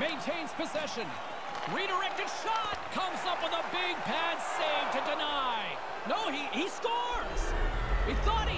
Maintains possession. Redirected shot. Comes up with a big pad save to deny. No, he scores. He thought